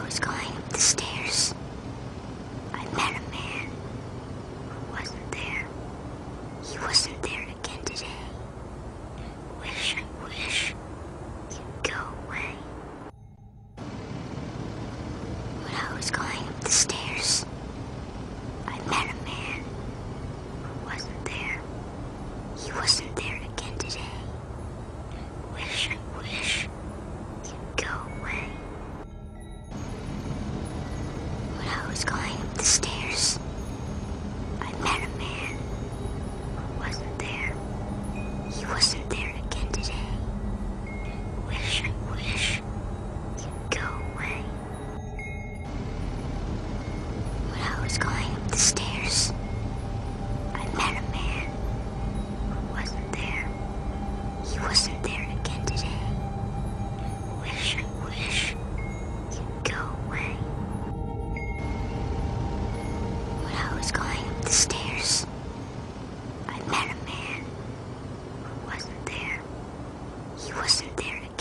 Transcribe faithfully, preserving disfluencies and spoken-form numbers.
was going up the stairs, I met a man who wasn't there. He wasn't there again today. Wish, I wish you'd go away. When I was going up the stairs, I met a man who wasn't there. He wasn't there again today. Wish, I wish you'd go away. When I was going up the stairs, I met a man who wasn't there. He wasn't there again today. Wish, I wish you'd go away. When I was going up the stairs, I met a man who wasn't there. He wasn't there again today. Wish, I wish you'd go away. When I was going up the stairs, I met a man who wasn't there. He wasn't there again.